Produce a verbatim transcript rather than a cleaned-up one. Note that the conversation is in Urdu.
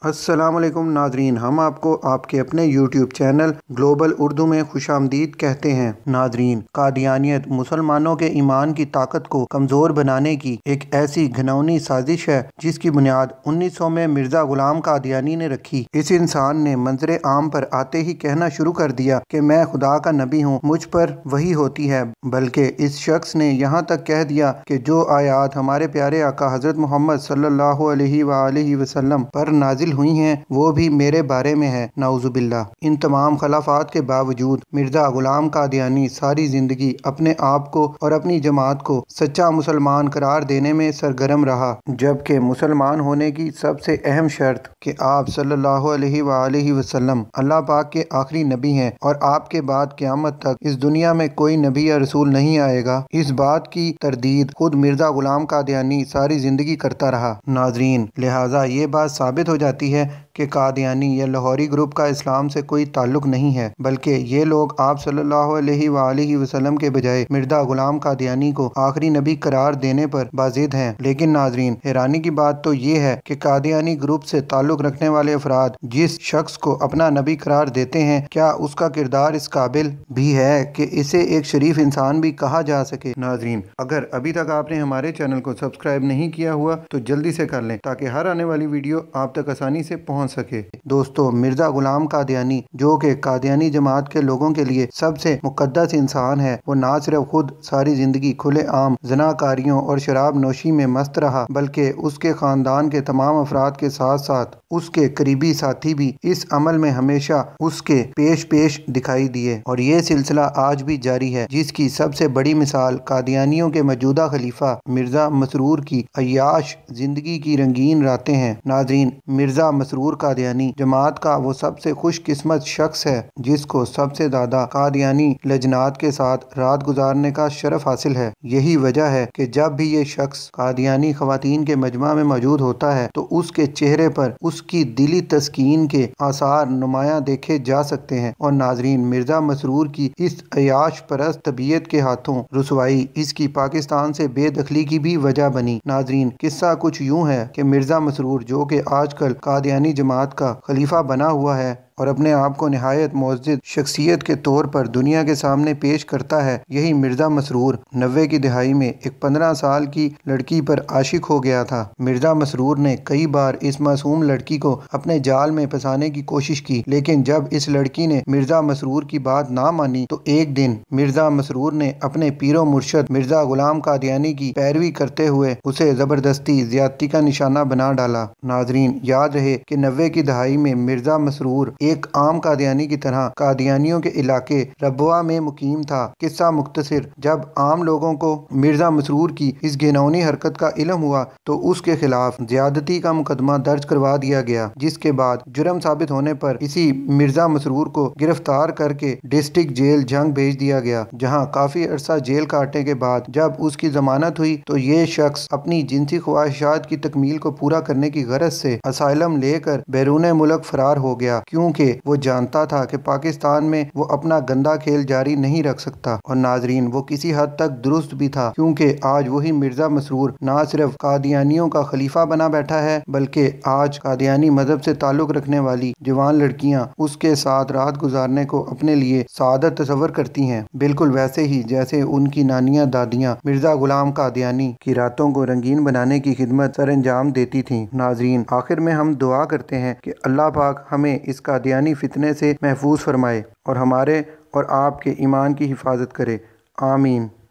السلام علیکم ناظرین، ہم آپ کو آپ کے اپنے یوٹیوب چینل گلوبل اردو میں خوش آمدید کہتے ہیں۔ ناظرین، قادیانیت مسلمانوں کے ایمان کی طاقت کو کمزور بنانے کی ایک ایسی گھناؤنی سازش ہے جس کی بنیاد انیس سو میں مرزا غلام قادیانی نے رکھی۔ اس انسان نے منظر عام پر آتے ہی کہنا شروع کر دیا کہ میں خدا کا نبی ہوں، مجھ پر وحی ہوتی ہے، بلکہ اس شخص نے یہاں تک کہہ دیا کہ جو آیات ہمارے پیارے آقا حضرت محمد صلی اللہ علیہ وآلہ وسلم پر نازل ہوئی ہیں وہ بھی میرے بارے میں ہے، نعوذ باللہ۔ ان تمام خلافات کے باوجود مرزا غلام قادیانی ساری زندگی اپنے آپ کو اور اپنی جماعت کو سچا مسلمان قرار دینے میں سرگرم رہا، جبکہ مسلمان ہونے کی سب سے اہم شرط کہ آپ صلی اللہ علیہ وآلہ وسلم اللہ پاک کے آخری نبی ہیں اور آپ کے بعد قیامت تک اس دنیا میں کوئی نبی یا رسول نہیں آئے گا۔ اس بات کی تردید خود مرزا غلام قادیانی ساری زندگی کرتا رہا۔ ناظرین، لہٰذا یہ بات ثابت ہو جاتی ہے کہ قادیانی یا لاہوری گروپ کا اسلام سے کوئی تعلق نہیں ہے، بلکہ یہ لوگ آپ صلی اللہ علیہ وآلہ وسلم کے بجائے مرزا غلام قادیانی کو آخری نبی قرار دینے پر بازد ہیں۔ لیکن ناظرین، حیرانی کی بات تو یہ ہے کہ قادیانی گروپ سے تعلق رکھنے والے افراد جس شخص کو اپنا نبی قرار دیتے ہیں، کیا اس کا کردار اس قابل بھی ہے کہ اسے ایک شریف انسان بھی کہا جا سکے؟ ناظرین، اگر ابھی تک آپ نے ہمارے چینل کو سبسکرائب نہیں کیا ہوا تو جلدی سے کر لیں تاکہ ہر آنے والی ویڈیو آپ تک آسانی سے پہنچ سکے۔ دوستو، مرزا غلام قادیانی جو کہ قادیانی جماعت کے لوگوں کے لیے سب سے مقدس انسان ہے، وہ نہ صرف خود ساری زندگی کھلے عام زناکاریوں اور شراب نوشی میں مست رہا، بلکہ اس کے خاندان کے تمام افراد کے ساتھ ساتھ اس کے قریبی ساتھی بھی اس عمل میں ہمیشہ اس کے پیش پیش دکھائی دیے، اور یہ سلسلہ آج بھی جاری ہے، جس کی سب سے بڑی مثال قادیانیوں کے موجودہ خلیفہ مرزا مسرور کی عیاش زندگی کی رنگین راتیں ہیں۔ ناظرین، مرزا مسرور قادیانی جماعت کا وہ سب سے خوش قسمت شخص ہے جس کو سب سے زیادہ قادیانی لجنات کے ساتھ رات گزارنے کا شرف حاصل ہے۔ یہی وجہ ہے کہ جب بھی یہ شخص قادیانی خواتین کے مجمع میں موجود ہوتا ہے تو اس کے چہرے پر اس کی دلی تسکین کے آثار نمایاں دیکھے جا سکتے ہیں، اور ناظرین، مرزا مسرور کی اس عیاش پرست طبیعت کے ہاتھوں رسوائی اس کی پاکستان سے بے دخلی کی بھی وجہ بنی۔ ناظرین، قصہ کچھ یوں ہے کہ مرزا مسرور جو کہ آج کل قادیانی جماعت کا خلیفہ بنا ہوا ہے اور اپنے آپ کو نہایت معزز شخصیت کے طور پر دنیا کے سامنے پیش کرتا ہے، یہی مرزا مسرور نوے کی دہائی میں ایک پندرہ سال کی لڑکی پر عاشق ہو گیا تھا۔ مرزا مسرور نے کئی بار اس معصوم لڑکی کو اپنے جال میں پھنسانے کی کوشش کی، لیکن جب اس لڑکی نے مرزا مسرور کی بات نہ مانی تو ایک دن مرزا مسرور نے اپنے پیر و مرشد مرزا غلام قادیانی کی پیروی کرتے ہوئے اسے زبردستی زیادتی کا نشانہ بنا ڈالا۔ ناظرین، یاد رہے کہ نوے کی دہائی میں مرزا مسرور ایک عام قادیانی کی طرح قادیانیوں کے علاقے ربوہ میں مقیم تھا۔ قصہ مختصر، جب عام لوگوں کو مرزا مسرور کی اس گھناؤنی حرکت کا علم ہوا تو اس کے خلاف زیادتی کا مقدمہ درج کروا دیا گیا، جس کے بعد جرم ثابت ہونے پر اسی مرزا مسرور کو گرفتار کر کے ڈسٹرکٹ جیل جنگ بھیج دیا گیا، جہاں کافی عرصہ جیل کاٹنے کے بعد جب اس کی ضمانت ہوئی تو یہ شخص اپنی جنسی خواہشات کی تکمیل کو پورا کرنے کی غرض سے اسائلم لے کر بیرون ملک فرار ہو گیا، کیونکہ وہ جانتا تھا کہ پاکستان میں وہ اپنا گندا کھیل جاری نہیں رکھ سکتا۔ اور ناظرین، وہ کسی حد تک درست بھی تھا، کیونکہ آج وہی مرزا مسرور نہ صرف قادیانیوں کا خلیفہ بنا بیٹھا ہے، بلکہ آج قادیانی مذہب سے تعلق رکھنے والی جوان لڑکیاں اس کے ساتھ رات گزارنے کو اپنے لیے سعادت تصور کرتی ہیں، بالکل ویسے ہی جیسے ان کی نانیاں دادیاں مرزا غلام قادیانی کی راتوں کو رنگین بنانے کی خدمت سر انجام دیتی تھیں۔ ناظرین، آخر میں ہم دعا کرتے ہیں کہ اللہ پاک ہمیں اس قادیانی فتنے سے محفوظ فرمائے اور ہمارے اور آپ کے ایمان کی حفاظت کرے، آمین۔